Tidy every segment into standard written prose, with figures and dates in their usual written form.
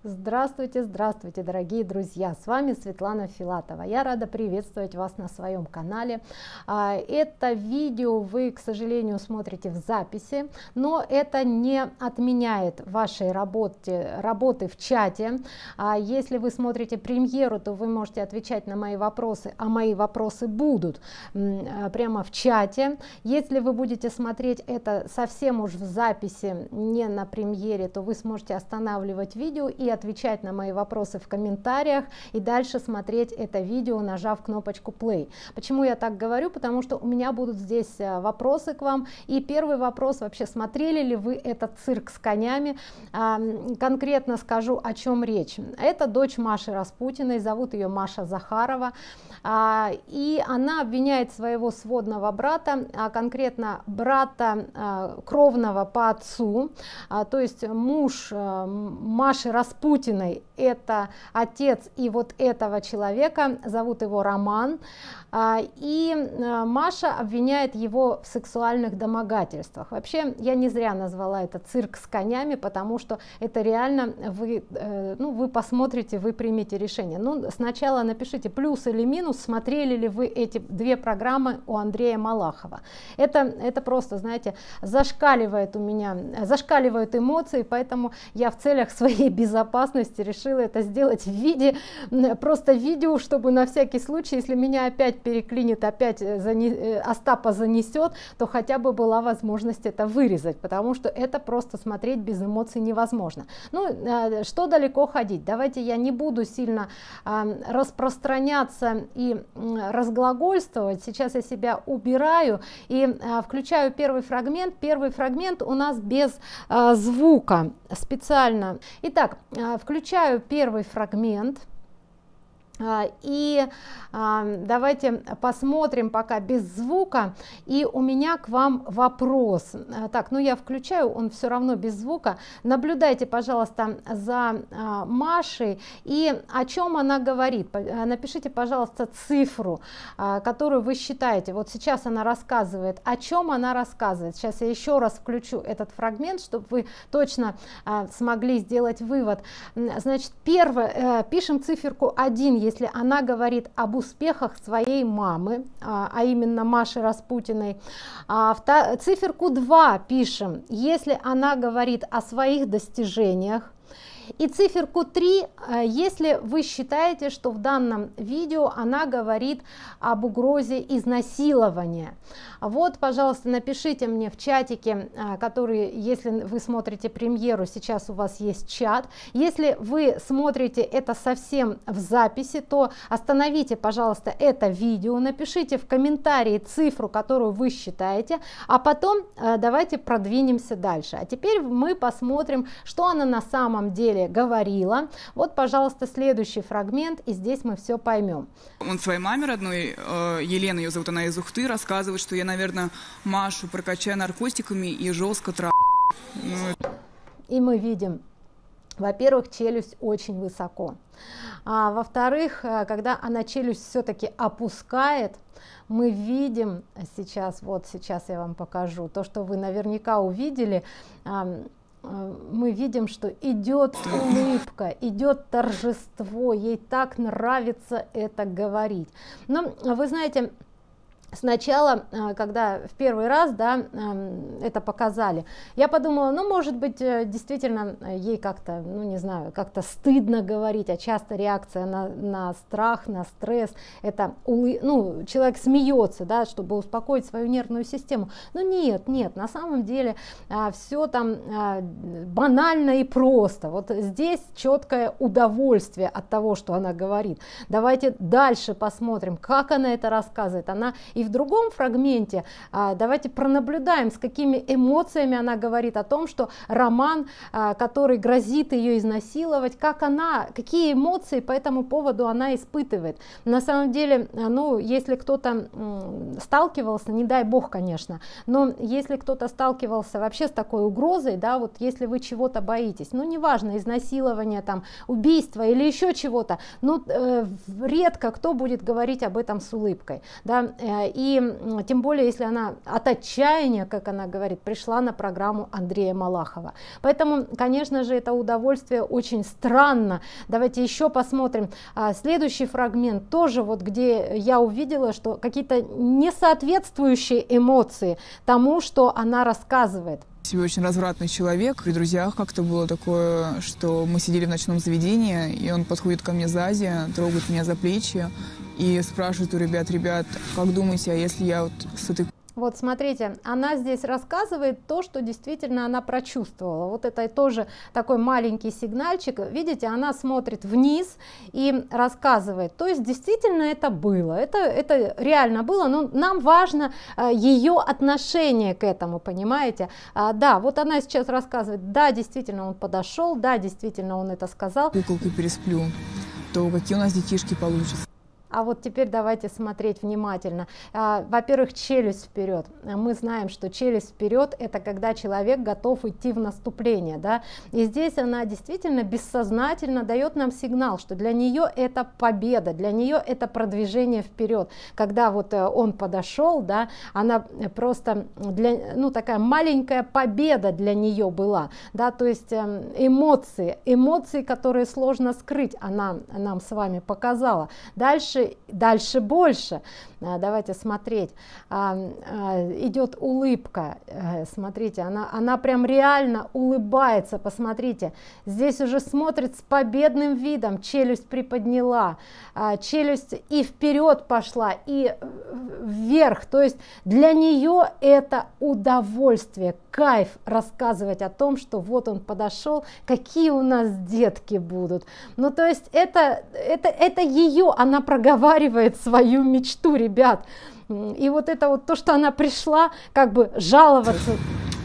Здравствуйте, здравствуйте, дорогие друзья! С вами Светлана Филатова. Я рада приветствовать вас на своем канале. Это видео вы, к сожалению, смотрите в записи, но это не отменяет вашей работы в чате. Если вы смотрите премьеру, то вы можете отвечать на мои вопросы, а мои вопросы будут прямо в чате. Если вы будете смотреть это совсем уж в записи, не на премьере, то вы сможете останавливать видео и отвечать на мои вопросы в комментариях и дальше смотреть это видео, нажав кнопочку play. Почему я так говорю? Потому что у меня будут здесь вопросы к вам. И первый вопрос: вообще смотрели ли вы этот цирк с конями? Конкретно скажу, о чем речь. Это дочь Маши Распутиной, зовут ее Маша Захарова, и она обвиняет своего сводного брата, а конкретно брата кровного по отцу, то есть муж Маши Распутиной, это отец и вот этого человека, зовут его Роман, и Маша обвиняет его в сексуальных домогательствах. Вообще я не зря назвала это цирк с конями, потому что это реально вы посмотрите, вы примете решение. Ну, сначала напишите плюс или минус, смотрели ли вы эти две программы у Андрея Малахова. Это просто, знаете, зашкаливают эмоции, поэтому я в целях своей безопасности решила это сделать в виде просто видео, чтобы на всякий случай, если меня опять переклинит, опять Остапа занесет, то хотя бы была возможность это вырезать, потому что это просто смотреть без эмоций невозможно. Ну, что далеко ходить, давайте я не буду сильно распространяться и разглагольствовать. Сейчас я себя убираю и включаю первый фрагмент. Первый фрагмент у нас без звука специально. Итак, включаю первый фрагмент. И давайте посмотрим пока без звука. И у меня к вам вопрос. Так, ну я включаю, он все равно без звука. Наблюдайте, пожалуйста, за Машей и о чем она говорит. Напишите, пожалуйста, цифру, которую вы считаете. Вот сейчас она рассказывает. О чем она рассказывает? Сейчас я еще раз включу этот фрагмент, чтобы вы точно смогли сделать вывод. Значит, первое, пишем циферку 1, если она говорит об успехах своей мамы, а именно Маши Распутиной. Циферку 2 пишем, если она говорит о своих достижениях. И циферку 3, если вы считаете, что в данном видео она говорит об угрозе изнасилования. Вот, пожалуйста, напишите мне в чатике, который, если вы смотрите премьеру, сейчас у вас есть чат. Если вы смотрите это совсем в записи, то остановите, пожалуйста, это видео, напишите в комментарии цифру, которую вы считаете, а потом давайте продвинемся дальше. А теперь мы посмотрим, что она на самом деле говорила. Вот, пожалуйста, следующий фрагмент, и здесь мы все поймем. Он своей маме родной, Елена ее зовут, она из Ухты, рассказывает, что я, наверное, Машу прокачаю наркотиками и жестко И мы видим, во-первых, челюсть очень высоко, а во-вторых, когда она челюсть все-таки опускает, мы видим сейчас, вот сейчас я вам покажу, то, что вы наверняка увидели, мы видим, что идет улыбка, идет торжество, ей так нравится это говорить. Но вы знаете, сначала, когда в первый раз, да, это показали, я подумала, ну, может быть, действительно ей как-то, ну, не знаю, как-то стыдно говорить, а часто реакция на страх, на стресс, это, ну, человек смеется, да, чтобы успокоить свою нервную систему. Но нет, на самом деле все там банально и просто. Вот здесь четкое удовольствие от того, что она говорит. Давайте дальше посмотрим, как она это рассказывает. Она и в другом фрагменте давайте пронаблюдаем, с какими эмоциями она говорит о том, что Роман, который грозит ее изнасиловать, какие эмоции по этому поводу она испытывает. На самом деле, ну, если кто-то сталкивался, не дай бог, конечно, но если кто-то сталкивался вообще с такой угрозой, да, вот если вы чего-то боитесь, ну, неважно, изнасилование, там, убийство или еще чего-то, ну, редко кто будет говорить об этом с улыбкой, да, И тем более, если она от отчаяния, как она говорит, пришла на программу Андрея Малахова. Поэтому, конечно же, это удовольствие очень странно. Давайте еще посмотрим. Следующий фрагмент тоже, вот где я увидела, что какие-то несоответствующие эмоции тому, что она рассказывает. Себе очень развратный человек. При друзьях как-то было такое, что мы сидели в ночном заведении, и он подходит ко мне сзади, трогает меня за плечи и спрашивает у ребят: как думаете, а если я вот с этой... Вот смотрите, она здесь рассказывает то, что действительно она прочувствовала. Вот это тоже такой маленький сигнальчик. Видите, она смотрит вниз и рассказывает. То есть действительно это было, это реально было, но нам важно ее отношение к этому, понимаете? Да, вот она сейчас рассказывает, да, действительно он подошел, да, действительно он это сказал. Куколкой пересплю, то какие у нас детишки получатся. А вот теперь давайте смотреть внимательно. Во-первых, челюсть вперед. Мы знаем, что челюсть вперед — это когда человек готов идти в наступление, да? И здесь она действительно бессознательно дает нам сигнал, что для нее это победа, для нее это продвижение вперед. Когда вот он подошел, да, она просто такая маленькая победа для нее была, да, то есть эмоции, которые сложно скрыть, она нам с вами показала. Дальше больше. Давайте смотреть. Идет улыбка. Смотрите, она прям реально улыбается. Посмотрите, здесь уже смотрит с победным видом. Челюсть приподняла, челюсть и вперед пошла, и вверх. То есть для нее это удовольствие, кайф рассказывать о том, что вот он подошел, какие у нас детки будут. Ну, то есть это ее, она проговаривает свою мечту, ребят. И вот это вот то, что она пришла как бы жаловаться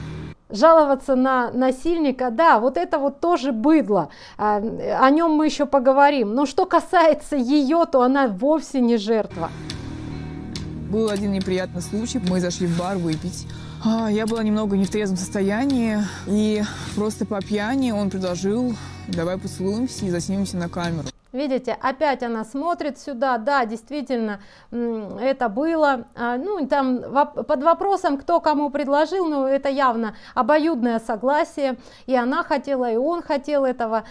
на насильника, да, вот это вот тоже быдло, о нем мы еще поговорим. Но что касается ее, то она вовсе не жертва. Был один неприятный случай, мы зашли в бар выпить. Я была немного не в трезвом состоянии, и просто по пьяни он предложил: давай поцелуемся и заснимемся на камеру. Видите, опять она смотрит сюда, да, действительно, это было, ну, там под вопросом, кто кому предложил, но это явно обоюдное согласие, и она хотела, и он хотел этого.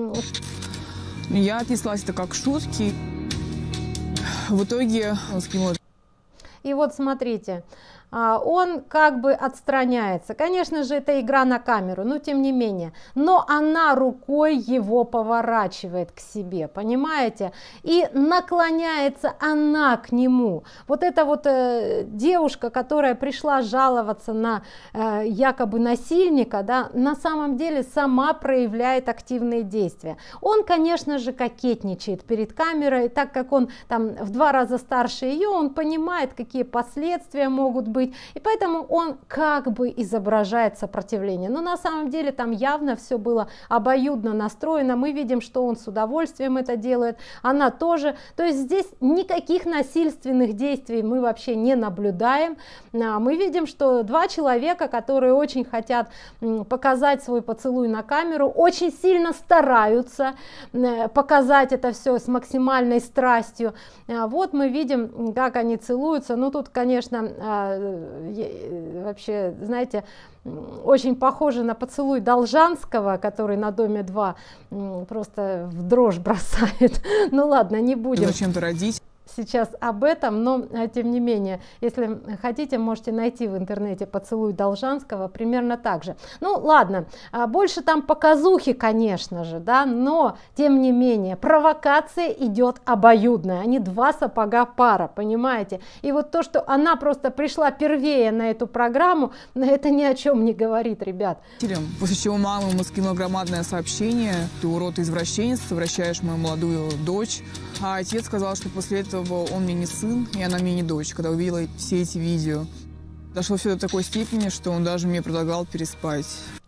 Я отнеслась это как к шутке, в итоге он скинул. И вот смотрите, он как бы отстраняется. Конечно же, это игра на камеру, но тем не менее. Но она рукой его поворачивает к себе, понимаете? И наклоняется она к нему. Вот эта вот девушка, которая пришла жаловаться на якобы насильника, да, на самом деле сама проявляет активные действия. Он, конечно же, кокетничает перед камерой, так как он там в 2 раза старше ее, он понимает, какие последствия могут быть. И поэтому он как бы изображает сопротивление. Но на самом деле там явно все было обоюдно настроено. Мы видим, что он с удовольствием это делает, она тоже. То есть здесь никаких насильственных действий мы вообще не наблюдаем. Мы видим, что 2 человека, которые очень хотят показать свой поцелуй на камеру, очень сильно стараются показать это все с максимальной страстью. Вот мы видим, как они целуются. Ну тут, конечно, вообще, знаете, очень похоже на поцелуй Должанского, который на Доме 2 просто в дрожь бросает. Ну ладно, не будем. Зачем-то родить. Сейчас об этом, но тем не менее, если хотите, можете найти в интернете поцелуй Должанского примерно так же. Ну ладно, больше там показухи, конечно же, да, но тем не менее провокация идет обоюдная, они 2 сапога пара, понимаете? И вот то, что она просто пришла первее на эту программу, это ни о чем не говорит, ребят. После чего мама ему скинула громадное сообщение: ты урод и извращенец, совращаешь мою молодую дочь. А отец сказал, что после этого он мне не сын, и она мне не дочь, когда увидела все эти видео. Дошло все до такой степени, что он даже мне предлагал переспать.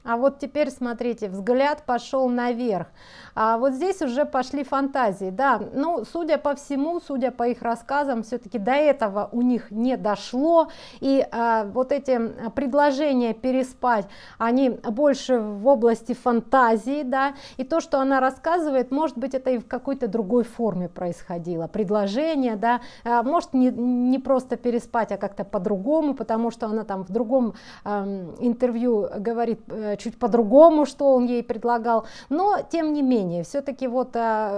А вот теперь смотрите, взгляд пошел наверх. А вот здесь уже пошли фантазии, да. Ну, судя по всему, судя по их рассказам, все-таки до этого у них не дошло. И вот эти предложения переспать, они больше в области фантазии, да. И то, что она рассказывает, может быть, это и в какой-то другой форме происходило. Предложение, да, может не просто переспать, а как-то по-другому, потому что она там в другом интервью говорит чуть по-другому, что он ей предлагал, но тем не менее, все-таки вот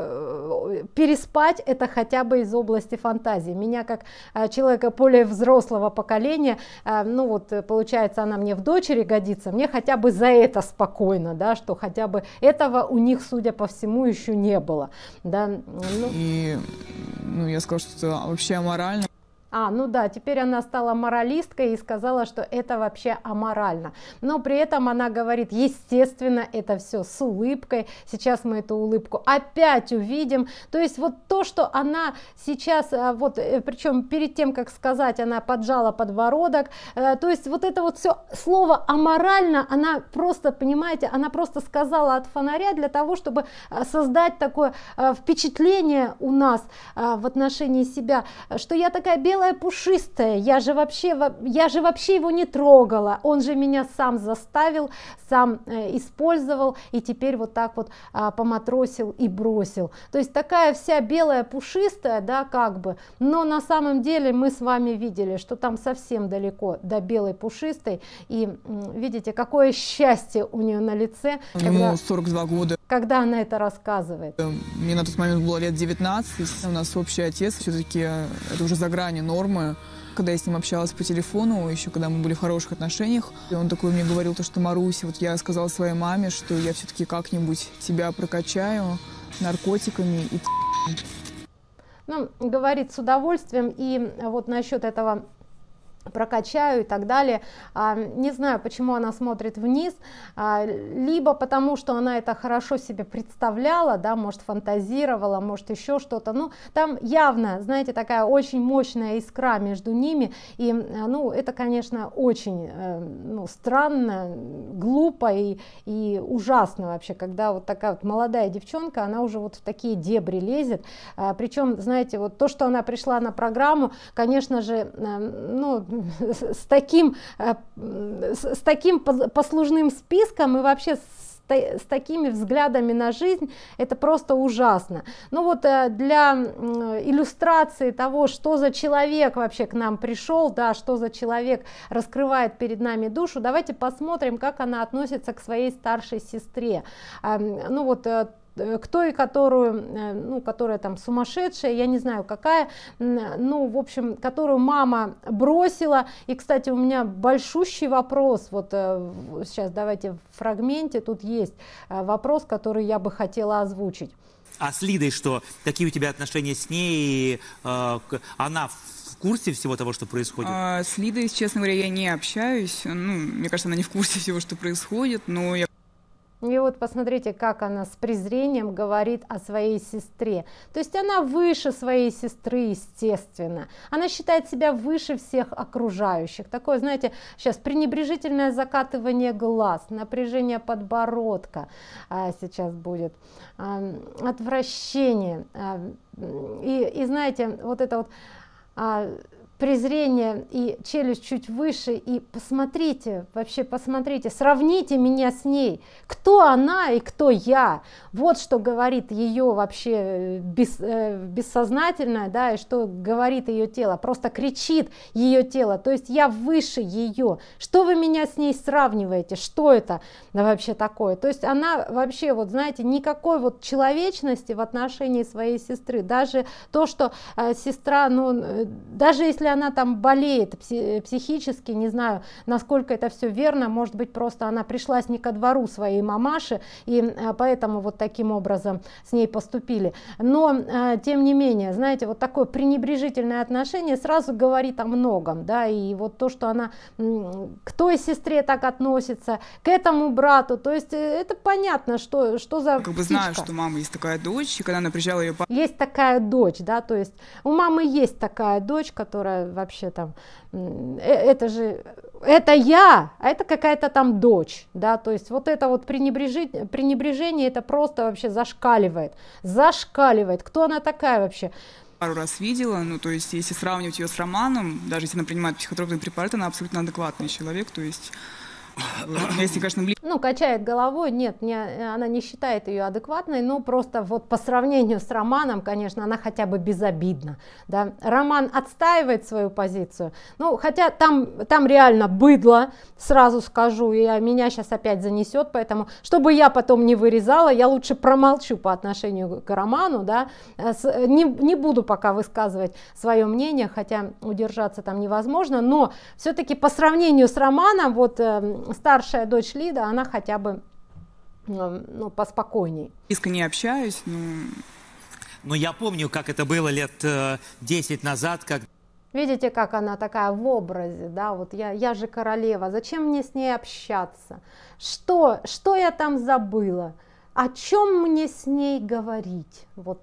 переспать это хотя бы из области фантазии. Меня как человека более взрослого поколения, ну вот получается, она мне в дочери годится, мне хотя бы за это спокойно, да, что хотя бы этого у них, судя по всему, еще не было, да. И я скажу, что это вообще аморально. Ну да, теперь она стала моралисткой и сказала, что это вообще аморально. Но при этом она говорит, естественно, это все с улыбкой. Сейчас мы эту улыбку опять увидим. То есть вот то, что она сейчас, вот, причем перед тем, как сказать, она поджала подбородок. То есть вот это вот все слово аморально, она просто, понимаете, она просто сказала от фонаря для того, чтобы создать такое впечатление у нас в отношении себя, что я такая белая, пушистая, я же вообще его не трогала, он же меня сам заставил, сам использовал и теперь вот так вот поматросил и бросил. То есть такая вся белая, пушистая, да, как бы, но на самом деле мы с вами видели, что там совсем далеко до белой, пушистой, и видите, какое счастье у нее на лице. Ему 42 года. Когда она это рассказывает. Мне на тот момент было лет 19, у нас общий отец, все-таки это уже за гранью нормы. Когда я с ним общалась по телефону, еще когда мы были в хороших отношениях, и он такой мне говорил, что Маруся, вот я сказала своей маме, что я все-таки как-нибудь тебя прокачаю наркотиками и ну, говорит с удовольствием, и вот насчет этого прокачаю и так далее. Не знаю, почему она смотрит вниз, либо потому, что она это хорошо себе представляла, да, может, фантазировала, может, еще что-то. Ну, там явно, знаете, такая очень мощная искра между ними, и, ну, это, конечно, очень, ну, странно, глупо и ужасно вообще, когда вот такая вот молодая девчонка, она уже вот в такие дебри лезет, причем, знаете, вот то, что она пришла на программу, конечно же, ну, с таким послужным списком и вообще с такими взглядами на жизнь, это просто ужасно. Ну вот для иллюстрации того, что за человек вообще к нам пришел, да, что за человек раскрывает перед нами душу, давайте посмотрим, как она относится к своей старшей сестре. Ну вот к той, ну, которая там сумасшедшая, я не знаю какая, ну, в общем, которую мама бросила. И, кстати, у меня большущий вопрос, вот сейчас давайте в фрагменте, тут есть вопрос, который я бы хотела озвучить. А с Лидой что? Какие у тебя отношения с ней? Она в курсе всего того, что происходит? С Лидой, честно говоря, я не общаюсь. Ну, мне кажется, она не в курсе всего, что происходит, но я... И вот посмотрите, как она с презрением говорит о своей сестре. То есть она выше своей сестры, естественно. Она считает себя выше всех окружающих. Такое, знаете, сейчас пренебрежительное закатывание глаз, напряжение подбородка сейчас будет, отвращение. И знаете, вот это вот... презрение и челюсть чуть выше, и посмотрите, вообще посмотрите, сравните меня с ней, кто она и кто я, вот что говорит ее вообще бессознательное, да, и что говорит ее тело, просто кричит ее тело, то есть я выше ее, что вы меня с ней сравниваете, что это вообще такое, то есть она вообще, вот знаете, никакой вот человечности в отношении своей сестры, даже то, что сестра, ну, даже если она там болеет психически, не знаю, насколько это все верно, может быть, просто она пришлась не ко двору своей мамаши, и поэтому вот таким образом с ней поступили. Но, тем не менее, знаете, вот такое пренебрежительное отношение сразу говорит о многом, да, и вот то, что она к той сестре так относится, к этому брату, то есть это понятно, что за как бы знаю, что у мамы есть такая дочь, и когда она приезжала ее... Есть такая дочь, да, то есть у мамы есть такая дочь, которая это вообще там, это я, а это какая-то там дочь, да, то есть вот это вот пренебрежение, это просто вообще зашкаливает, кто она такая вообще? Пару раз видела, ну, то есть, если сравнивать ее с Романом, даже если она принимает психотропные препараты, она абсолютно адекватный человек, то есть, если, конечно, ну, качает головой, нет, она не считает ее адекватной, но просто вот по сравнению с Романом, конечно, она хотя бы безобидна, да. Роман отстаивает свою позицию, ну, хотя там реально быдло, сразу скажу, меня сейчас опять занесет, поэтому, чтобы я потом не вырезала, я лучше промолчу по отношению к Роману, да, не буду пока высказывать свое мнение, хотя удержаться там невозможно, но все-таки по сравнению с Романом, вот старшая дочь Лида, она хотя бы, ну, поспокойней. Близко не общаюсь, но я помню, как это было лет 10 назад, как... Видите, как она такая в образе, да, вот я же королева, зачем мне с ней общаться? Что я там забыла? О чем мне с ней говорить?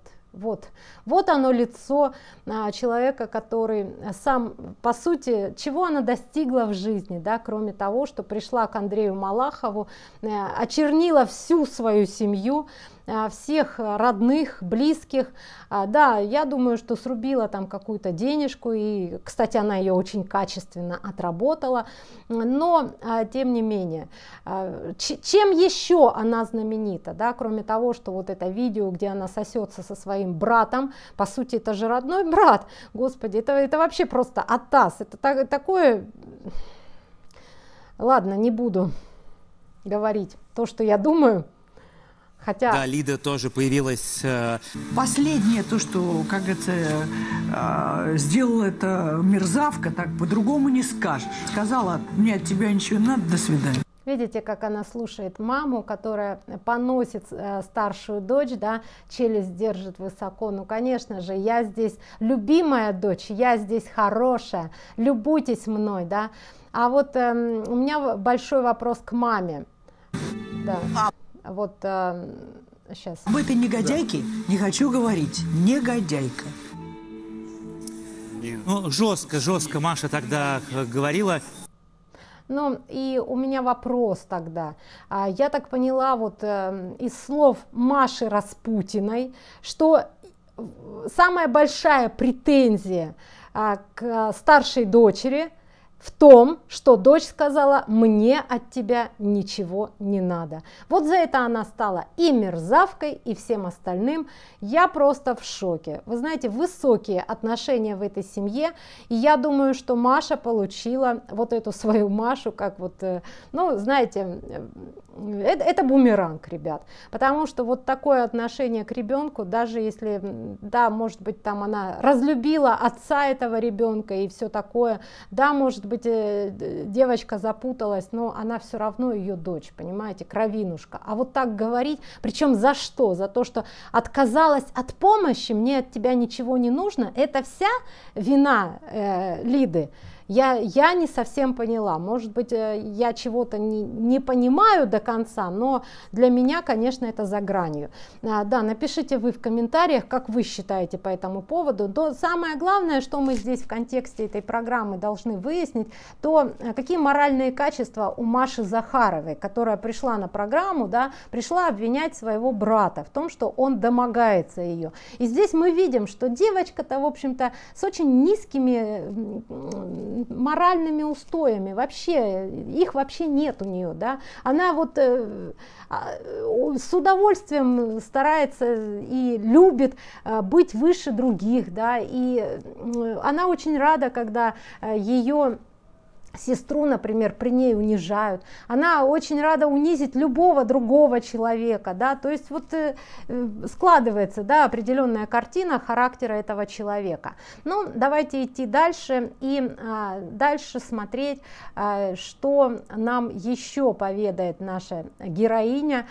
Вот оно лицо человека, который сам, по сути, чего она достигла в жизни, да, кроме того, что пришла к Андрею Малахову, очернила всю свою семью, всех родных, близких, да, я думаю, что срубила там какую-то денежку, и, кстати, она ее очень качественно отработала, но, тем не менее, чем еще она знаменита, да, кроме того, что вот это видео, где она сосется со своим братом, по сути, это же родной брат, господи, это вообще просто атас, это такое, ладно, не буду говорить то, что я думаю. Хотя... Да, Лида тоже появилась... Последнее то, что, как говорится, сделала эта мерзавка, так по-другому не скажешь. Сказала, мне от тебя ничего не надо, до свидания. Видите, как она слушает маму, которая поносит старшую дочь, да, челюсть держит высоко. Ну, конечно же, я здесь любимая дочь, я здесь хорошая, любуйтесь мной, да. А вот у меня большой вопрос к маме. Да. Вот сейчас. Об этой негодяйке не хочу говорить. Негодяйка. Ну, жестко Маша тогда говорила. Ну, и у меня вопрос тогда. Я так поняла вот из слов Маши Распутиной, что самая большая претензия к старшей дочери в том, что дочь сказала, мне от тебя ничего не надо. Вот за это она стала и мерзавкой, и всем остальным. Я просто в шоке. Вы знаете, высокие отношения в этой семье. И я думаю, что Маша получила вот эту свою Машу, как вот, ну, знаете, это бумеранг, ребят. Потому что вот такое отношение к ребенку, даже если, да, может быть, там она разлюбила отца этого ребенка и все такое, да, может быть, девочка запуталась, но она все равно ее дочь, понимаете, кровинушка. А вот так говорить, причем за что? За то, что отказалась от помощи, мне от тебя ничего не нужно, это вся вина Лиды. Я не совсем поняла, может быть, я чего-то не понимаю до конца, но для меня, конечно, это за гранью. Да, напишите вы в комментариях, как вы считаете по этому поводу. Но самое главное, что мы здесь в контексте этой программы должны выяснить, то какие моральные качества у Маши Захаровой, которая пришла на программу, да, пришла обвинять своего брата в том, что он домогается ее. И здесь мы видим, что девочка-то, в общем-то, с очень низкими моральными устоями, вообще их вообще нет у нее, да, она вот с удовольствием старается и любит быть выше других, да, и она очень рада, когда ее сестру, например, при ней унижают. Она очень рада унизить любого другого человека, да, то есть вот складывается, да, определенная картина характера этого человека. Ну, давайте идти дальше и дальше смотреть, что нам еще поведает наша героиня.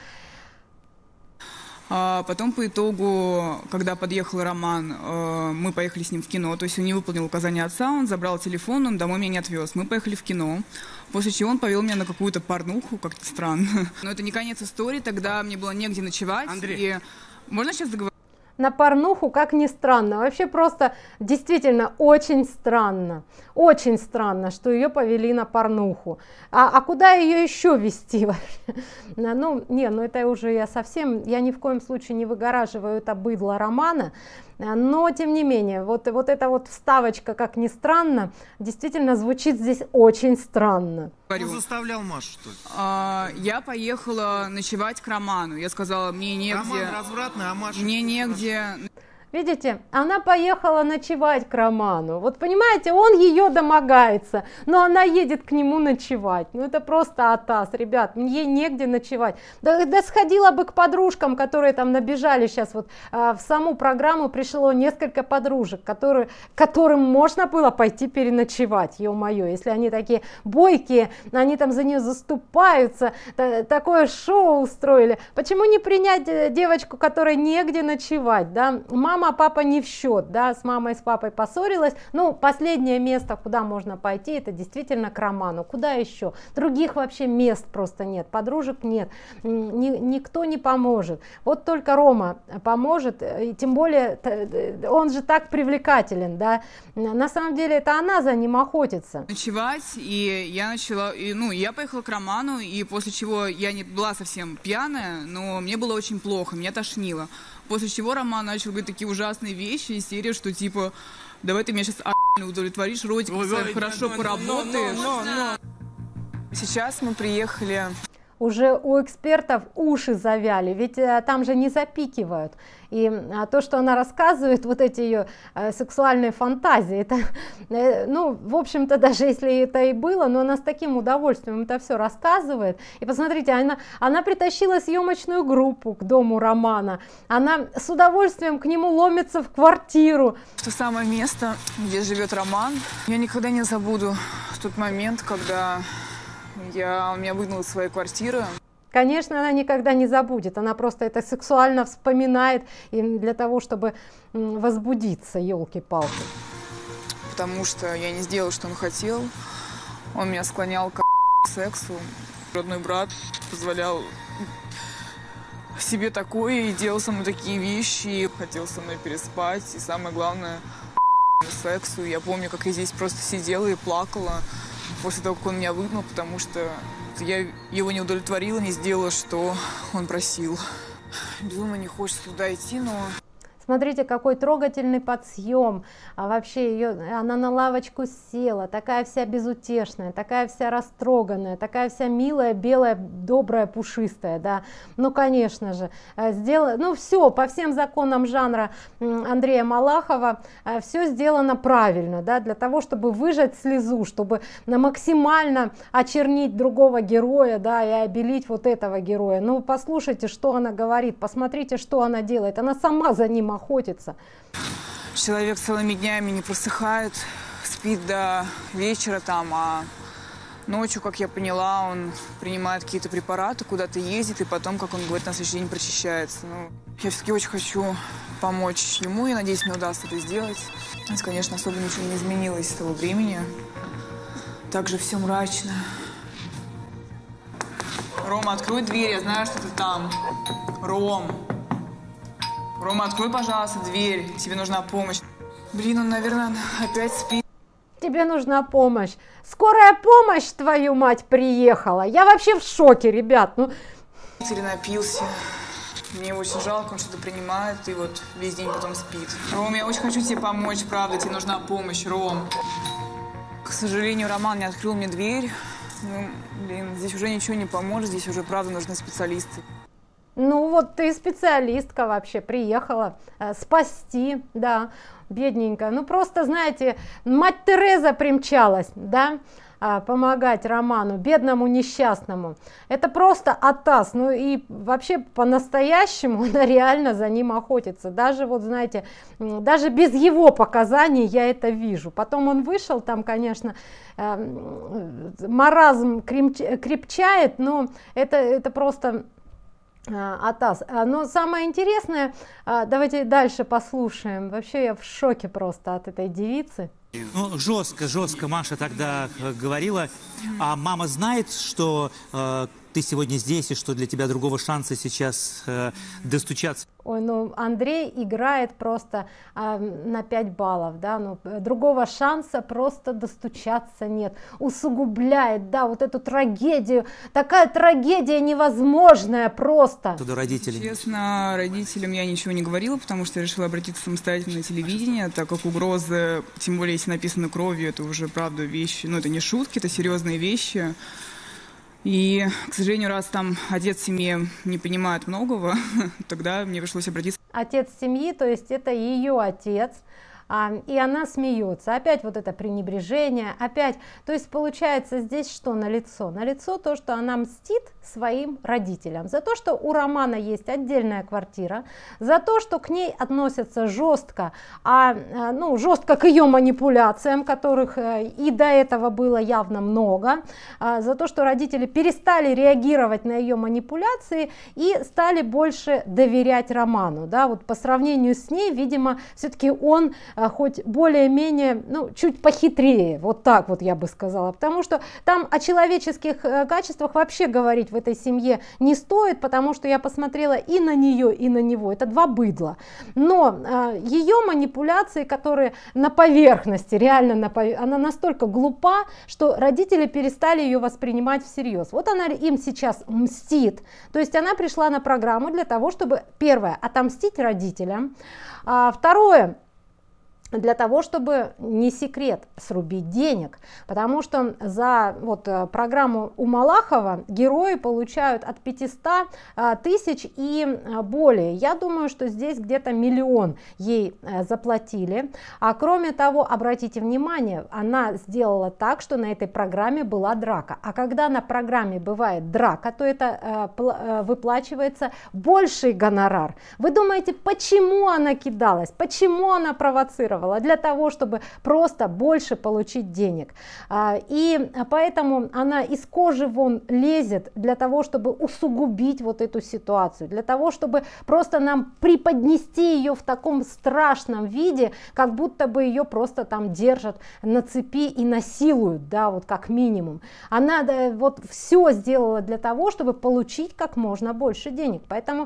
Потом по итогу, когда подъехал Роман, мы поехали с ним в кино, то есть он не выполнил указания отца, он забрал телефон, он домой меня не отвез. Мы поехали в кино, после чего он повел меня на какую-то порнуху, как-то странно. Но это не конец истории, тогда мне было негде ночевать. Андрей. И... Можно сейчас договорить? на порнуху, как ни странно. Вообще просто действительно очень странно. Очень странно, что ее повели на порнуху. А куда ее еще вести вообще? Ну, не, ну это уже я совсем, я ни в коем случае не выгораживаю это быдло Романа. Но, тем не менее, вот эта вот вставочка, как ни странно, действительно звучит здесь очень странно. Кто заставлял Машу, что ли? Я поехала ночевать к Роману. Я сказала, мне негде. Роман развратный, а Маша... Мне негде. Видите, она поехала ночевать к Роману. Вот понимаете, он ее домогается, но она едет к нему ночевать. Ну это просто атас, ребят, ей негде ночевать. Да сходила бы к подружкам, которые там набежали сейчас. Вот в саму программу пришло несколько подружек, которым можно было пойти переночевать, ё-моё. Если они такие бойкие, они там за нее заступаются, такое шоу устроили. Почему не принять девочку, которой негде ночевать, да? Мама, папа не в счет, да, с мамой, с папой поссорилась. Ну, последнее место, куда можно пойти, это действительно к Роману. Куда еще? Других вообще мест просто нет, подружек нет, никто не поможет. Вот только Рома поможет, и тем более он же так привлекателен, да. На самом деле это она за ним охотится. Ночевать, и я начала, я поехала к Роману, и после чего я не была совсем пьяная, но мне было очень плохо, меня тошнило. После чего Роман начал говорить такие ужасные вещи из серии, что типа, давай ты меня сейчас удовлетворишь, ротик, хорошо поработаешь. Сейчас мы приехали... Уже у экспертов уши завяли, ведь там же не запикивают. И то, что она рассказывает, вот эти ее сексуальные фантазии, это, ну, в общем-то, даже если это и было, но она с таким удовольствием это все рассказывает. И посмотрите, она притащила съемочную группу к дому Романа, она с удовольствием к нему ломится в квартиру. То самое место, где живет Роман, я никогда не забуду тот момент, когда... Он меня выгнал из своей квартиры. Конечно, она никогда не забудет, она просто это сексуально вспоминает для того, чтобы возбудиться, елки-палки. Потому что я не сделала, что он хотел. Он меня склонял к сексу. Родной брат позволял себе такое и делал со мной такие вещи. И хотел со мной переспать. И самое главное, сексу. Я помню, как я здесь просто сидела и плакала после того, как он меня выгнал, потому что я его не удовлетворила, не сделала, что он просил. Безумно не хочется туда идти, но... Смотрите, какой трогательный подсъем. А вообще она на лавочку села, такая вся безутешная, такая вся растроганная, такая вся милая, белая, добрая, пушистая, да. Ну, конечно же, сделала, ну, все, по всем законам жанра Андрея Малахова, все сделано правильно, да, для того, чтобы выжать слезу, чтобы максимально очернить другого героя, да, и обелить вот этого героя. Ну, послушайте, что она говорит, посмотрите, что она делает. Она сама за ним охотится. Человек целыми днями не просыхает, спит до вечера там, а ночью, как я поняла, он принимает какие-то препараты, куда-то ездит, и потом, как он говорит, на следующий день прочищается. Ну, я все-таки очень хочу помочь ему, и надеюсь, мне удастся это сделать. Конечно, особо ничего не изменилось с того времени. Также все мрачно. Рома, открой дверь, я знаю, что ты там. Рома, открой, пожалуйста, дверь. Тебе нужна помощь. Блин, он, наверное, опять спит. Тебе нужна помощь. Скорая помощь, твою мать, приехала. Я вообще в шоке, ребят. Ну... Или напился. Мне его очень жалко, он что-то принимает и вот весь день потом спит. Ром, я очень хочу тебе помочь, правда, тебе нужна помощь, Ром. К сожалению, Роман не открыл мне дверь. Ну, блин, здесь уже ничего не поможет, здесь уже, правда, нужны специалисты. Ну вот ты специалистка вообще, приехала спасти, да, бедненькая. Ну просто, знаете, мать Тереза примчалась, да, помогать Роману, бедному несчастному. Это просто атас, ну и вообще по-настоящему она реально за ним охотится. Даже вот, знаете, даже без его показаний я это вижу. Потом он вышел, там, конечно, маразм крепчает, но это просто... атас. Но самое интересное, давайте дальше послушаем. Вообще я в шоке просто от этой девицы. Ну, жестко Маша тогда говорила. А мама знает, что ты сегодня здесь, и что для тебя другого шанса сейчас достучаться? Ой, ну Андрей играет просто на 5 баллов, да, ну, другого шанса просто достучаться нет, усугубляет, да, вот эту трагедию, такая трагедия невозможная просто. До родителей. Честно, родителям я ничего не говорила, потому что я решила обратиться самостоятельно на телевидение, так как угрозы, тем более если написано кровью, это уже правда вещи, ну это не шутки, это серьезные вещи. И, к сожалению, раз там отец семьи не понимает многого, тогда мне пришлось обратиться. Отец семьи, то есть это ее отец, и она смеется. Опять вот это пренебрежение, опять, то есть получается здесь что налицо? Налицо то, что она мстит своим родителям за то, что у Романа есть отдельная квартира, за то, что к ней относятся жестко, ну, жестко к ее манипуляциям, которых и до этого было явно много, за то, что родители перестали реагировать на ее манипуляции и стали больше доверять Роману, да, вот по сравнению с ней, видимо, все-таки он хоть более-менее, ну, чуть похитрее, вот так вот я бы сказала, потому что там о человеческих качествах вообще говорить в этой семье не стоит, потому что я посмотрела и на нее, и на него, это два быдла, но ее манипуляции, которые на поверхности, реально она настолько глупа, что родители перестали ее воспринимать всерьез. Вот она им сейчас мстит, то есть она пришла на программу для того, чтобы, первое, отомстить родителям, второе, для того, чтобы, не секрет, срубить денег, потому что за вот программу у Малахова герои получают от 500 тысяч и более. Я думаю, что здесь где-то 1 миллион ей заплатили. А кроме того, обратите внимание, она сделала так, что на этой программе была драка. А когда на программе бывает драка, то это выплачивается больший гонорар. Вы думаете, почему она кидалась, почему она провоцировала? Для того, чтобы просто больше получить денег. И поэтому она из кожи вон лезет для того, чтобы усугубить вот эту ситуацию, для того, чтобы просто нам преподнести ее в таком страшном виде, как будто бы ее просто там держат на цепи и насилуют, да, вот как минимум. Она вот все сделала для того, чтобы получить как можно больше денег. Поэтому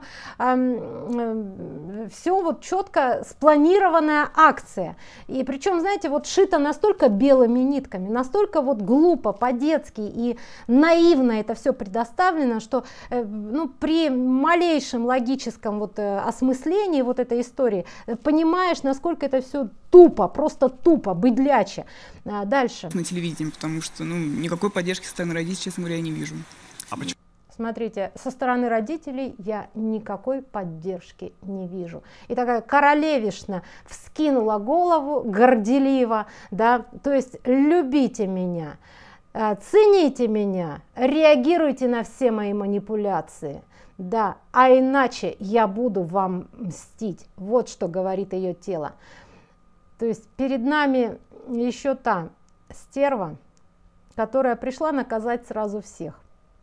все вот четко спланированная акция. И причем, знаете, вот шито настолько белыми нитками, настолько вот глупо, по-детски и наивно это все предоставлено, что ну, при малейшем логическом вот осмыслении вот этой истории понимаешь, насколько это все тупо, просто тупо, быдляче. Дальше. На телевидении, потому что ну, никакой поддержки со стороны родителей, честно говоря, я не вижу. А почему? Смотрите, со стороны родителей я никакой поддержки не вижу. И такая королевишна вскинула голову горделиво, да, то есть любите меня, цените меня, реагируйте на все мои манипуляции, да, а иначе я буду вам мстить. Вот что говорит ее тело. То есть перед нами еще та стерва, которая пришла наказать сразу всех.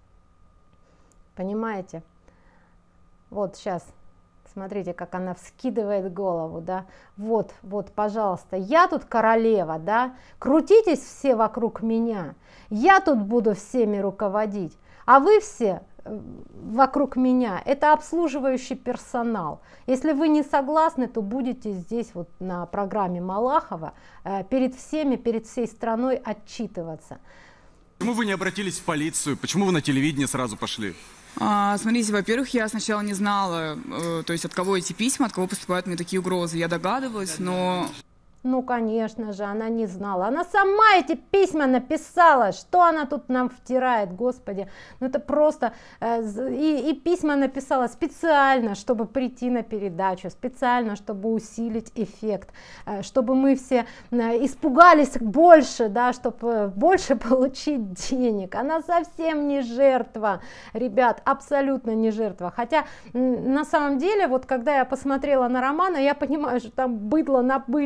Понимаете? Вот сейчас, смотрите, как она вскидывает голову, да, вот, пожалуйста, я тут королева, да, крутитесь все вокруг меня, я тут буду всеми руководить, а вы все вокруг меня, это обслуживающий персонал. Если вы не согласны, то будете здесь вот на программе Малахова перед всеми, перед всей страной отчитываться. Почему вы не обратились в полицию? Почему вы на телевидение сразу пошли? Смотрите, во-первых, я сначала не знала, то есть от кого эти письма, от кого поступают мне такие угрозы. Я догадывалась, но... Ну, конечно же, она не знала. Она сама эти письма написала. Что она тут нам втирает, господи. Ну, это просто... И письма написала специально, чтобы прийти на передачу, специально, чтобы усилить эффект, чтобы мы все испугались больше, да, чтобы больше получить денег. Она совсем не жертва, ребят, абсолютно не жертва. Хотя, на самом деле, вот когда я посмотрела на Романа, я понимаю, что там быдло на быдле сидит.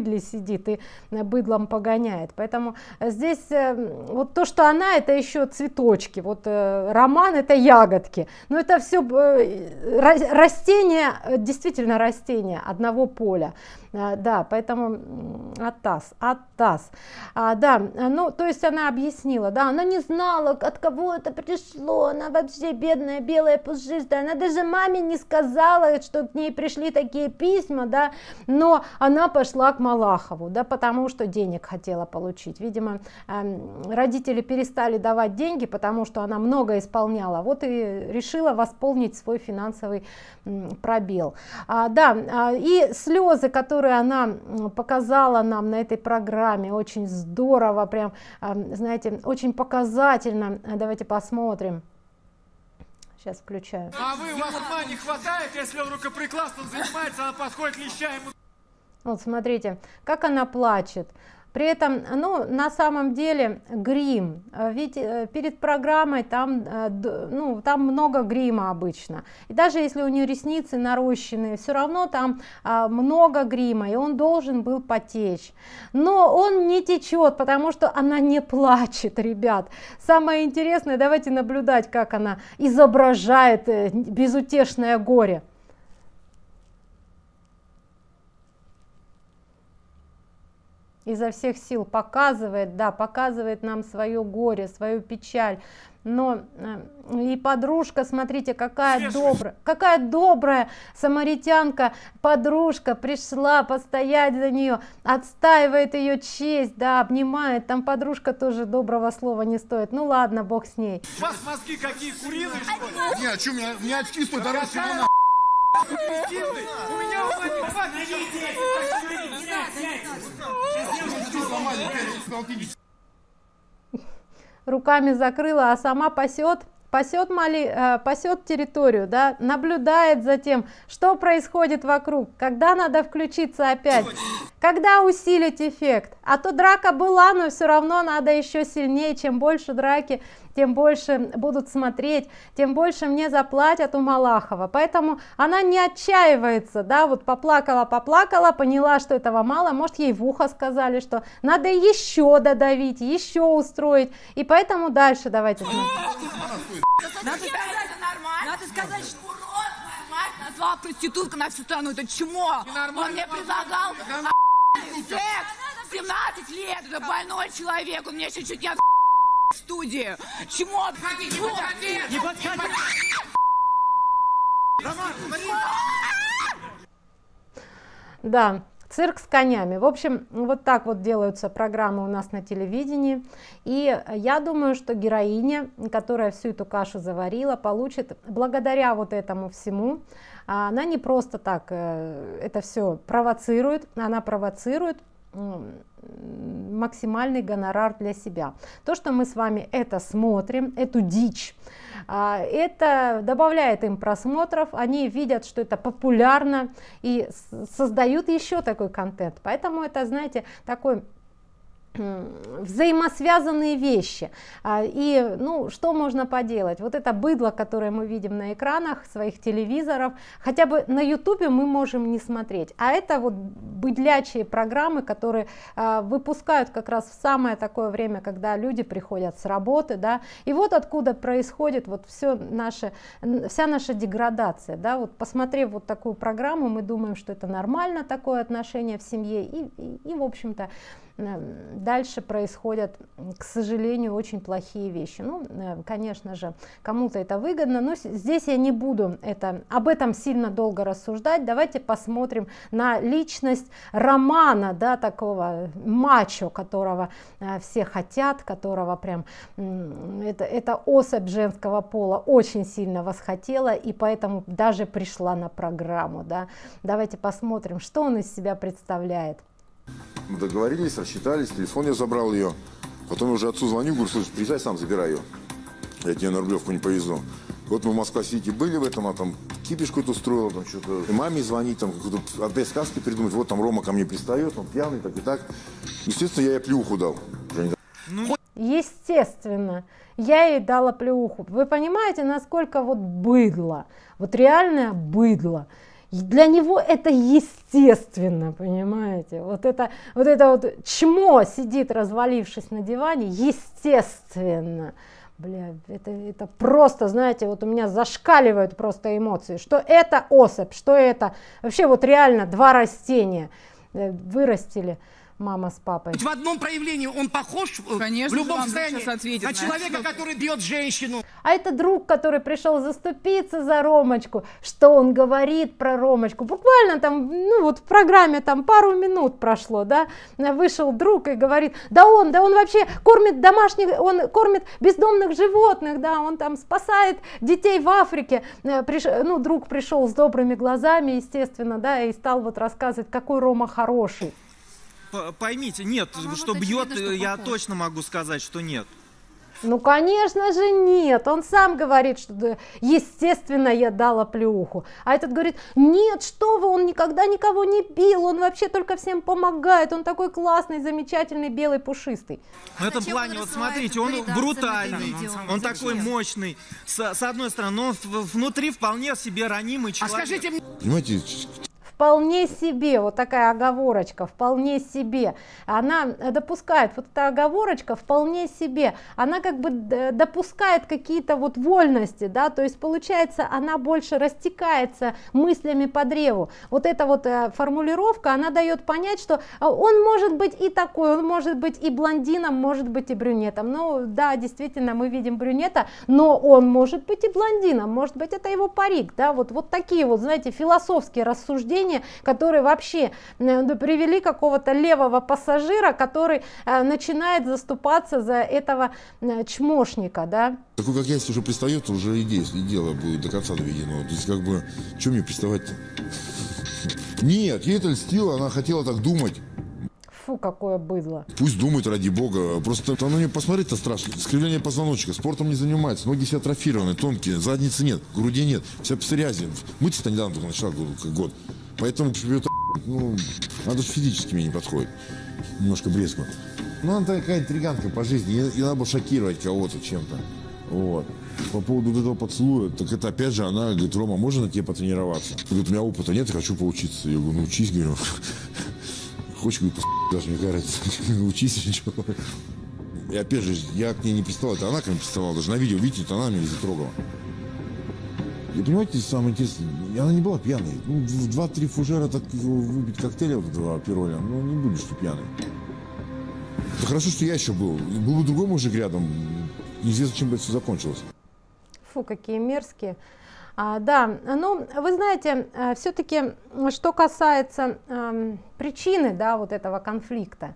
сидит и быдлом погоняет. Поэтому здесь вот то, что она, это еще цветочки, вот Роман это ягодки, но это все растения, действительно растения одного поля. Да, поэтому Атас. Да, ну, то есть она объяснила, да, она не знала, от кого это пришло, она вообще бедная, белая, пушистая, она даже маме не сказала, что к ней пришли такие письма, да, но она пошла к Малахову, да, потому что денег хотела получить. Видимо, родители перестали давать деньги, потому что она много исполняла, вот и решила восполнить свой финансовый пробел. Да, и слезы, которые она показала нам на этой программе, очень здорово, прям, знаете, очень показательно. Давайте посмотрим. Сейчас включаю. А вы, у вас ума не хватает, если он рукоприкладством занимается, она подходит леща ему. Вот смотрите, как она плачет. При этом, ну, на самом деле грим, ведь перед программой там, ну, там много грима обычно. И даже если у нее ресницы нарощенные, все равно там много грима, и он должен был потечь. Но он не течет, потому что она не плачет, ребят. Самое интересное, давайте наблюдать, как она изображает безутешное горе. Изо всех сил показывает, да, показывает нам свое горе, свою печаль. Но и подружка, смотрите, какая добрая самаритянка, подружка пришла постоять за нее, отстаивает ее честь, да, обнимает. Там подружка тоже доброго слова не стоит. Ну ладно, бог с ней. У вас мозги какие, куриные, что ли? Не, а что, у меня очки стоят дороже всего, на. У меня ума не хватит. Руками закрыла, а сама пасет территорию, да, наблюдает за тем, что происходит вокруг, когда надо включиться опять, когда усилить эффект. А то драка была, но все равно надо еще сильнее. Чем больше драки, тем больше будут смотреть, тем больше мне заплатят у Малахова. Поэтому она не отчаивается, да, вот поплакала, поняла, что этого мало, может, ей в ухо сказали, что надо еще додавить, еще устроить, и поэтому дальше давайте смотрим. Надо сказать, нормально. Надо сказать, что урод, мать назвал проститутка на всю страну. Это чмо. Он мне предлагал секс. 17 лет. Это больной человек. Он меня еще чуть не в студии. Чмо. Не подходи. Да. Цирк с конями. В общем, вот так вот делаются программы у нас на телевидении. И я думаю, что героиня, которая всю эту кашу заварила, получит благодаря вот этому всему. Она не просто так это все провоцирует, она провоцирует максимальный гонорар для себя. То, что мы с вами это смотрим, эту дичь, это добавляет им просмотров, они видят, что это популярно и создают еще такой контент. Поэтому это, знаете, такой взаимосвязанные вещи. И ну что можно поделать, вот это быдло, которое мы видим на экранах своих телевизоров, хотя бы на ютубе мы можем не смотреть, а это вот быдлячие программы, которые выпускают как раз в самое такое время, когда люди приходят с работы, да, и вот откуда происходит вот вся наша деградация, да, вот посмотрев вот такую программу, мы думаем, что это нормально, такое отношение в семье, и в общем-то дальше происходят, к сожалению, очень плохие вещи. Ну, конечно же, кому-то это выгодно, но здесь я не буду об этом сильно долго рассуждать. Давайте посмотрим на личность Романа, да, такого мачо, которого все хотят, которого прям эта особь женского пола очень сильно восхотела и поэтому даже пришла на программу, да. Давайте посмотрим, что он из себя представляет. Мы договорились, рассчитались, телефон я забрал ее. Потом уже отцу звоню, говорю, слушай, приезжай сам, забирай ее. Я тебе на Рублевку не повезу. Вот мы в Москва-Сити были в этом, а там кипиш какой-то устроил, там что-то. И маме звонить, там какую-то опять сказки придумать. Вот там Рома ко мне пристает, он пьяный, так и так. Естественно, я ей плюху дал. Естественно, я ей дала плюху. Вы понимаете, насколько вот быдло, вот реальное быдло. Для него это естественно, понимаете? Вот это чмо сидит, развалившись на диване, естественно. Бля, это просто, знаете, вот у меня зашкаливают просто эмоции, что это особь, что это вообще вот реально два растения вырастили. Мама с папой. В одном проявлении он похож, конечно, в любом состоянии, на человека, который бьет женщину. А это друг, который пришел заступиться за Ромочку. Что он говорит про Ромочку? Буквально там, ну вот в программе там пару минут прошло, да, вышел друг и говорит, да он вообще кормит домашних, он кормит бездомных животных, да, он там спасает детей в Африке. Ну, друг пришел с добрыми глазами, естественно, да, и стал вот рассказывать, какой Рома хороший. Поймите, нет, что бьет, я точно могу сказать, что нет. Ну, конечно же, нет. Он сам говорит, что, естественно, я дала плюху. А этот говорит, нет, что вы, он никогда никого не бил, он вообще только всем помогает, он такой классный, замечательный, белый, пушистый. В этом плане, вот смотрите, он брутальный, он такой мощный. С одной стороны, он внутри вполне себе ранимый человек. А скажите мне... Понимаете, Вполне себе, вот такая оговорочка, вполне себе, она допускает, вот эта оговорочка вполне себе, она как бы допускает какие-то вот вольности, да, то есть получается она больше растекается мыслями по древу. Вот эта вот формулировка, она дает понять, что он может быть и такой, он может быть и блондином, может быть и брюнетом. Ну да, действительно, мы видим брюнета, но он может быть и блондином, может быть это его парик, да, вот такие вот, знаете, философские рассуждения, которые вообще привели какого-то левого пассажира, который начинает заступаться за этого чмошника, да. Такой, как я, если уже пристает, то уже и дело будет до конца доведено. То есть, как бы, что мне приставать-то? Нет, ей это льстило, она хотела так думать. Фу, какое быдло. Пусть думает, ради бога. Просто на нее посмотреть-то страшно. Скривление позвоночника, спортом не занимается, ноги все атрофированы, тонкие, задницы нет, груди нет, вся в псориазе. Мыться-то недавно только начала, как год. Поэтому, ну, она даже физически мне не подходит. Немножко брезгла. Ну, она такая интриганка по жизни, и надо бы шокировать кого-то чем-то. Вот. По поводу этого поцелуя, так это опять же она говорит, Рома, можно на тебе потренироваться? Говорит, у меня опыта нет, я хочу поучиться. Я говорю, научись, говорю. Хочешь, говорю, даже, мне кажется, учись ничего. И опять же, я к ней не приставал, это она ко мне приставала. Даже на видео, видите, это она меня везде трогала. И понимаете, самое интересное, она не была пьяной. Ну, в 2-3 фужера так выпить коктейля вот этого пироля, ну не будешь ты пьяный. Это хорошо, что я еще был. Был бы другой мужик рядом, неизвестно, чем бы это все закончилось. Фу, какие мерзкие. Да, ну, вы знаете, все-таки, что касается причины, да, вот этого конфликта,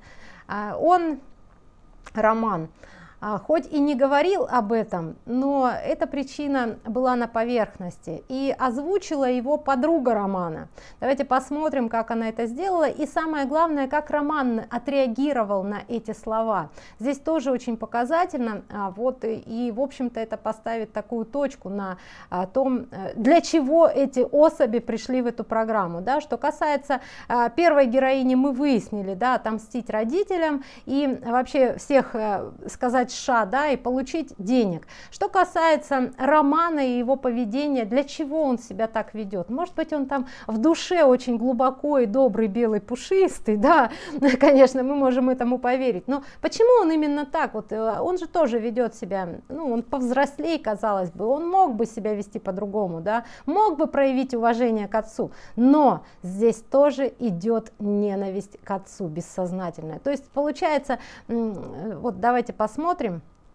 Роман, хоть и не говорил об этом, но эта причина была на поверхности, и озвучила его подруга Романа. Давайте посмотрим, как она это сделала, и самое главное, как Роман отреагировал на эти слова. Здесь тоже очень показательно, вот, и в общем-то это поставит такую точку на том, для чего эти особи пришли в эту программу. Да? Что касается первой героини, мы выяснили, да, отомстить родителям и вообще всех сказать ша, да, и получить денег. Что касается Романа и его поведения, для чего он себя так ведет? Может быть, он там в душе очень глубоко и добрый, белый, пушистый, да, конечно, мы можем этому поверить, но почему он именно так? Вот он же тоже ведет себя, ну, он повзрослее, казалось бы, он мог бы себя вести по-другому, да, мог бы проявить уважение к отцу, но здесь тоже идет ненависть к отцу бессознательная. То есть получается, вот давайте посмотрим.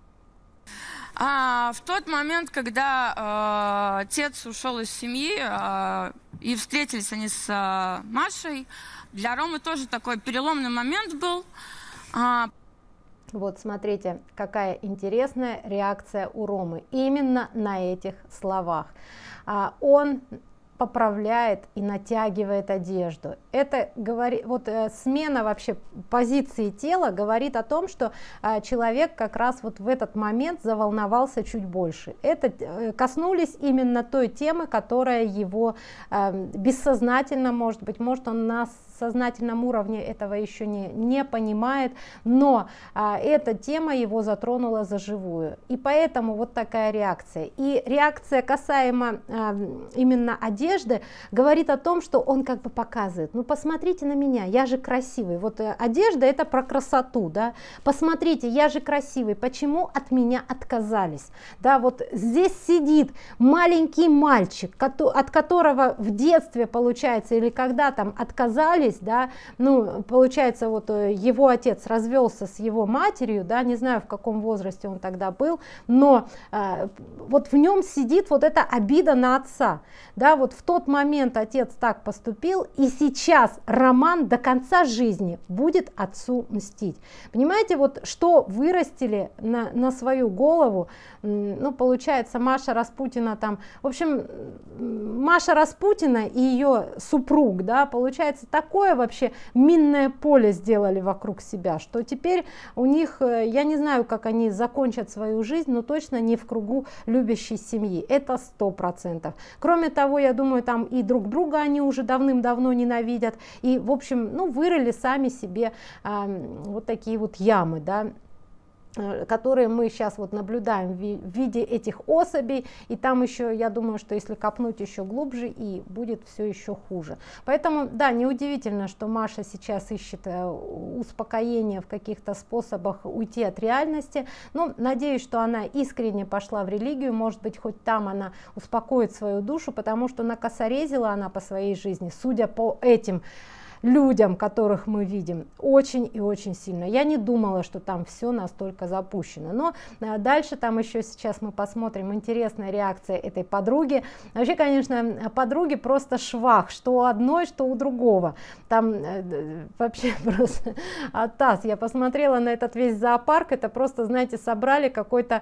В тот момент, когда отец ушел из семьи, и встретились они с Машей, для Ромы тоже такой переломный момент был. Вот смотрите, какая интересная реакция у Ромы именно на этих словах. Он поправляет и натягивает одежду. Это говорит, вот смена вообще позиции тела говорит о том, что человек как раз вот в этот момент заволновался чуть больше. Это коснулись именно той темы, которая его бессознательно, может быть, он на сознательном уровне этого еще не понимает, но эта тема его затронула за живую, и поэтому вот такая реакция. И реакция касаемо именно одежды говорит о том, что он как бы показывает: ну посмотрите на меня, я же красивый. Вот одежда — это про красоту, да, посмотрите, я же красивый, почему от меня отказались, да, вот здесь сидит маленький мальчик, от которого в детстве, получается, или когда там отказались, да, ну получается, вот его отец развелся с его матерью, да, не знаю, в каком возрасте он тогда был, но вот в нем сидит вот эта обида на отца, да, вот в тот момент отец так поступил, и сейчас Роман до конца жизни будет отцу мстить. Понимаете, вот что вырастили на свою голову, ну получается, Маша Распутина там, в общем, Маша Распутина и ее супруг, да, получается, такое вообще минное поле сделали вокруг себя, что теперь у них, я не знаю, как они закончат свою жизнь, но точно не в кругу любящей семьи, это 100%. Кроме того, я думаю, там и друг друга они уже давным-давно ненавидят, и, в общем, ну, вырыли сами себе вот такие вот ямы, да, которые мы сейчас вот наблюдаем в виде этих особей, и там еще, я думаю, что если копнуть еще глубже, и будет все еще хуже. Поэтому, да, неудивительно, что Маша сейчас ищет успокоение в каких-то способах уйти от реальности, но надеюсь, что она искренне пошла в религию, может быть, хоть там она успокоит свою душу, потому что накосорезила она по своей жизни, судя по этим людям, которых мы видим, очень и очень сильно. Я не думала, что там все настолько запущено, но дальше там еще сейчас мы посмотрим интересная реакция этой подруги. Вообще, конечно, подруги просто швах, что у одной, что у другого. Там вообще просто атас. Я посмотрела на этот весь зоопарк, это просто, знаете, собрали какой-то...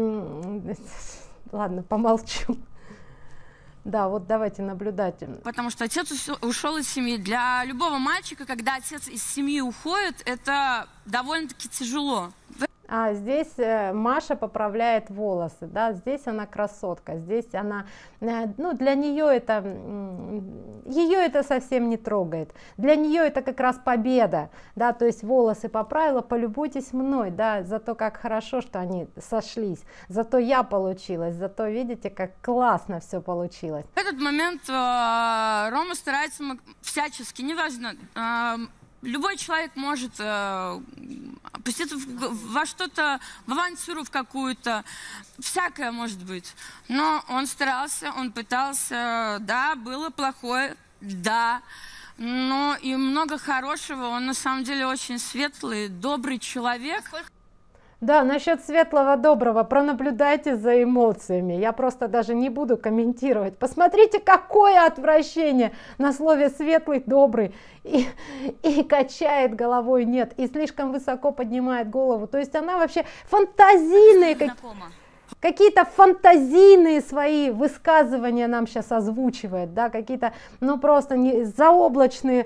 Ладно, помолчу. Да, вот давайте наблюдать. Потому что отец ушел из семьи. Для любого мальчика, когда отец из семьи уходит, это довольно-таки тяжело. А здесь Маша поправляет волосы, да, здесь она красотка, здесь она, ну, для нее это, ее это совсем не трогает, для нее это как раз победа, да, то есть волосы поправила, полюбуйтесь мной, да, зато как хорошо, что они сошлись, зато я получилась, зато видите, как классно все получилось. В этот момент Рома старается всячески, неважно, любой человек может пуститься во что-то, в авантюру в какую-то, всякое может быть. Но он старался, он пытался, да, было плохое, да, но и много хорошего. Он на самом деле очень светлый, добрый человек. Да, насчет светлого, доброго, пронаблюдайте за эмоциями, я просто даже не буду комментировать. Посмотрите, какое отвращение на слове светлый, добрый, и качает головой нет, и слишком высоко поднимает голову, то есть она вообще фантазийные, какие-то фантазийные свои высказывания нам сейчас озвучивает, да, какие-то, ну просто заоблачные,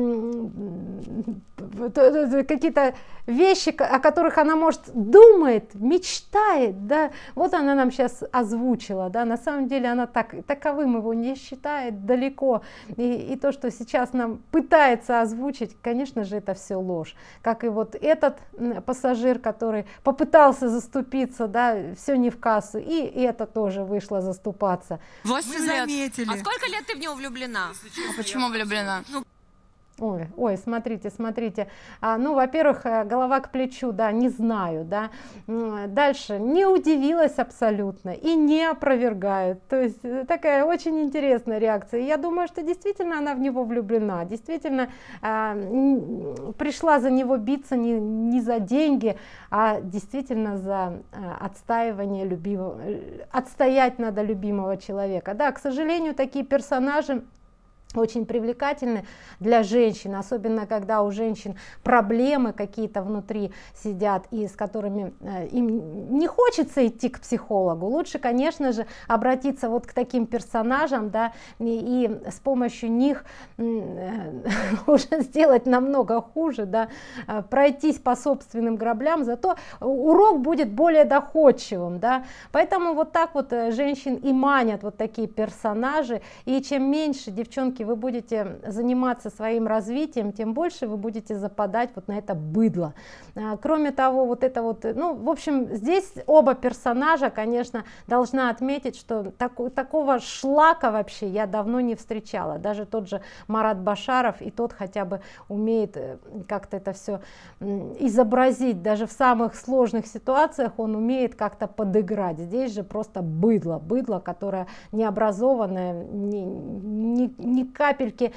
какие-то вещи, о которых она, может, думает, мечтает, да, вот она нам сейчас озвучила, да, на самом деле она таковым его не считает далеко, и то, что сейчас нам пытается озвучить, конечно же, это все ложь, как и вот этот пассажир, который попытался заступиться, да, все не в кассу, и это тоже вышло заступаться. 8 лет. Заметили. А сколько лет ты в него влюблена? А почему влюблена? Ой, смотрите, смотрите. Ну, во-первых, голова к плечу, да, не знаю, да. Дальше, не удивилась абсолютно и не опровергает. То есть такая очень интересная реакция. Я думаю, что действительно она в него влюблена, действительно пришла за него биться не за деньги, а действительно за отстаивание любимого, отстоять надо любимого человека. Да, к сожалению, такие персонажи очень привлекательны для женщин, особенно когда у женщин проблемы какие-то внутри сидят, и с которыми им не хочется идти к психологу. Лучше, конечно же, обратиться вот к таким персонажам, да, и с помощью них уже сделать намного хуже, да, пройтись по собственным граблям, зато урок будет более доходчивым, да. Поэтому вот так вот женщин и манят вот такие персонажи, и чем меньше девчонки вы будете заниматься своим развитием, тем больше вы будете западать вот на это быдло. Кроме того, вот это вот, ну, в общем, здесь оба персонажа, конечно, должна отметить, что такого шлака вообще я давно не встречала. Даже тот же Марат Башаров, и тот хотя бы умеет как-то это все изобразить. Даже в самых сложных ситуациях он умеет как-то подыграть. Здесь же просто быдло, которое необразованное, ни капельки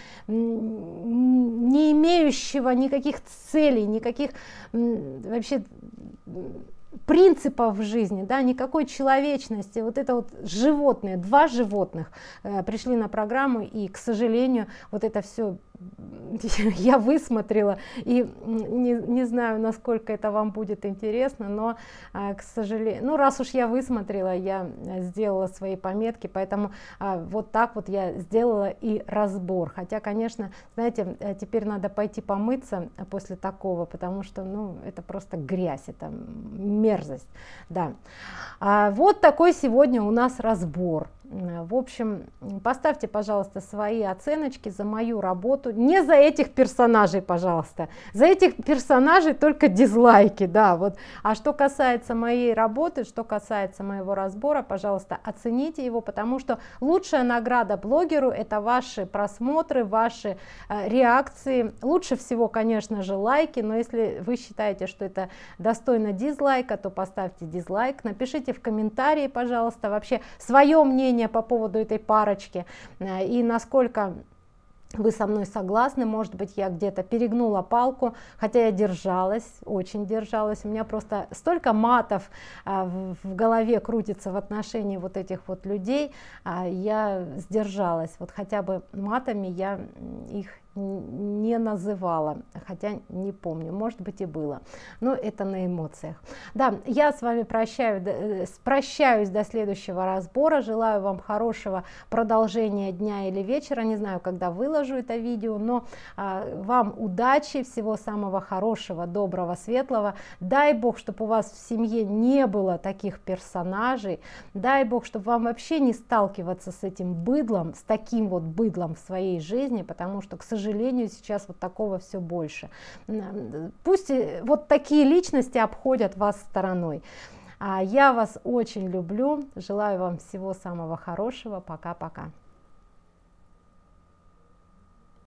не имеющего никаких целей, никаких вообще принципов в жизни, да, никакой человечности. Вот это вот животные, два животных пришли на программу, и, к сожалению, вот это все я высмотрела, и не знаю, насколько это вам будет интересно, но, к сожалению, ну, раз уж я высмотрела, я сделала свои пометки, поэтому вот так вот я сделала и разбор. Хотя, конечно, знаете, теперь надо пойти помыться после такого, потому что, ну, это просто грязь, это мерзость, да. Вот такой сегодня у нас разбор. В общем, поставьте, пожалуйста, свои оценочки за мою работу, не за этих персонажей, пожалуйста, за этих персонажей только дизлайки, да, вот. А что касается моей работы, что касается моего разбора, пожалуйста, оцените его, потому что лучшая награда блогеру — это ваши просмотры, ваши реакции. Лучше всего, конечно же, лайки, но если вы считаете, что это достойно дизлайка, то поставьте дизлайк, напишите в комментарии, пожалуйста, вообще свое мнение по поводу этой парочки и насколько вы со мной согласны. Может быть, я где-то перегнула палку, хотя я держалась, очень держалась. У меня просто столько матов в голове крутится в отношении вот этих вот людей, я сдержалась. Вот хотя бы матами я их не называла, хотя не помню, может быть и было, но это на эмоциях. Да, я с вами прощаюсь до следующего разбора, желаю вам хорошего продолжения дня или вечера, не знаю, когда выложу это видео, но вам удачи, всего самого хорошего, доброго, светлого. Дай Бог, чтобы у вас в семье не было таких персонажей, дай Бог, чтобы вам вообще не сталкиваться с этим быдлом, с таким вот быдлом в своей жизни, потому что, к сожалению, сейчас вот такого все больше. Пусть вот такие личности обходят вас стороной. Я вас очень люблю, желаю вам всего самого хорошего, пока-пока.